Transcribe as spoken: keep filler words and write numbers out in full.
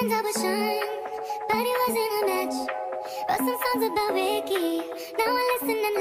diamonds I was shine, but it wasn't a match. Wrote some songs about Ricky. Now I listen and